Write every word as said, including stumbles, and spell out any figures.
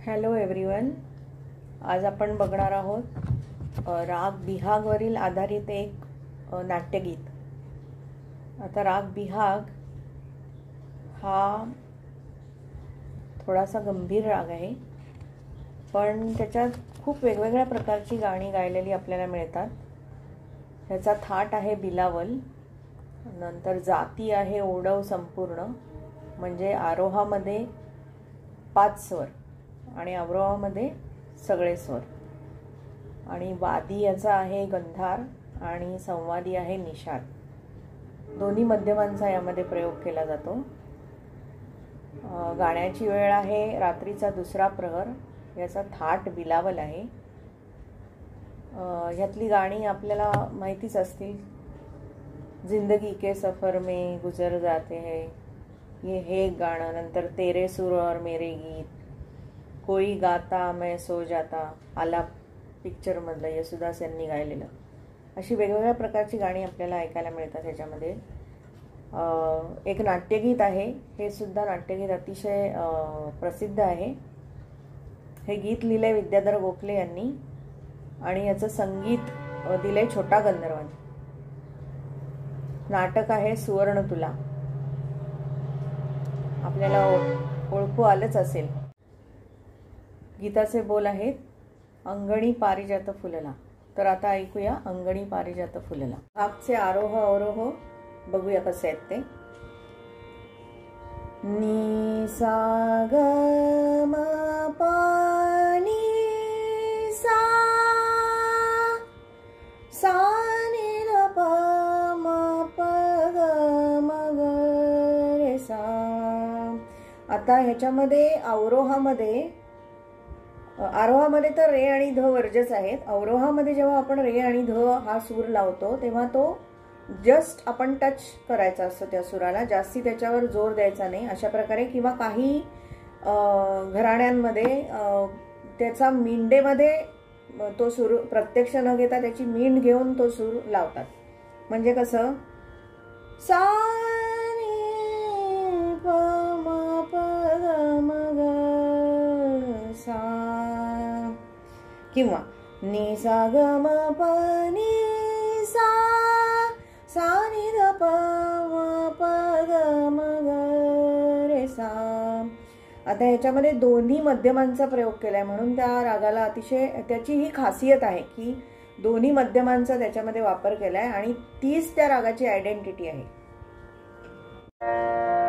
Hello everyone, आज आपण बघणार आहोत राग बिहागवरील आधारित एक नाट्यगीत. आता राग बिहाग हा थोडासा गंभीर राग आहे, पण त्याच्यात खूप वेगवेगळ्या प्रकारची गाणी गायलेली आपल्याला मिळतात. ह्याचा थाट आहे बिलावल, नंतर जाती आहे ओढव संपूर्ण, म्हणजे आरोहामध्ये पाच स्वर आणि अवरोहामध्ये सगळे स्वर, आणि वादी याचा आहे गंधार आणि संवादी आहे निषाद. दोन्ही मध्यमांचा यामध्ये प्रयोग केला जातो. गाण्याची वेळ आहे रात्रीचा दुसरा प्रहर. याचा थाट बिलावल आहे. ह्यातली गाणी आपल्याला माहितीच असतील. जिंदगी के सफ़र में गुजर जाते हैं, ये हे गाणं. नंतर तेरे सुर और मेरे गीत, कोई गाता मैं सो जाता, आला पिक्चरमधलं येसुदास यांनी गायलेलं. अशी वेगवेगळ्या प्रकारची गाणी आपल्याला ऐकायला मिळतात ह्याच्यामध्ये. एक नाट्यगीत आहे. हे सुद्धा नाट्यगीत अतिशय प्रसिद्ध आहे. हे गीत लिहिलंय विद्याधर गोखले यांनी आणि याचं संगीत दिलंय छोटा गंधर्वांनी. नाटक आहे सुवर्ण तुला. आपल्याला ओळखू आलंच असेल. गीताचे बोल आहेत अंगणी पारिजात फुलला. तर आता ऐकूया अंगणी पारिजात फुलला. भागचे आरोह अवरोह बघूया कसे आहेत ते. नी सा ग म प नी सा, सा नी र प म प ग म ग रे सा. आता ह्याच्यामध्ये अवरोहामध्ये, आरोहामध्ये तर रे आणि ध वर्जच आहेत. अवरोहामध्ये जेव्हा आपण रे आणि ध हा सूर लावतो तेव्हा तो जस्ट आपण टच करायचा असतो त्या सुराला, जास्ती त्याच्यावर जोर द्यायचा नाही अशा प्रकारे. किंवा काही घराण्यांमध्ये त्याचा मिंडेमध्ये तो सूर प्रत्यक्ष न घेता त्याची मींड घेऊन तो सूर लावतात. म्हणजे कसं सा नी प म प ग म ग सा, किंवा नी सा ग म प नी सा, सा नी ध प म प ग म ग रे सा. आता ह्याच्यामध्ये दोन्ही मध्यमांचा प्रयोग केलाय, म्हणून त्या रागाला अतिशय, त्याची ही खासियत आहे की दोन्ही मध्यमांचा त्याच्यामध्ये वापर केलाय आणि तीच त्या रागाची आयडेंटिटी आहे.